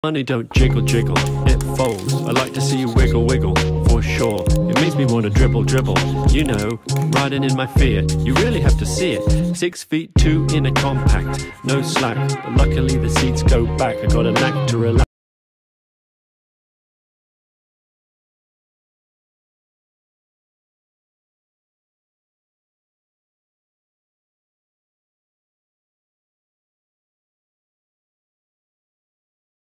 Money don't jiggle jiggle, it folds. I like to see you wiggle wiggle, for sure. It makes me want to dribble dribble, you know, riding in my Fiat. You really have to see it. 6 feet 2 in a compact, no slack, but luckily the seats go back. I got a knack to relax.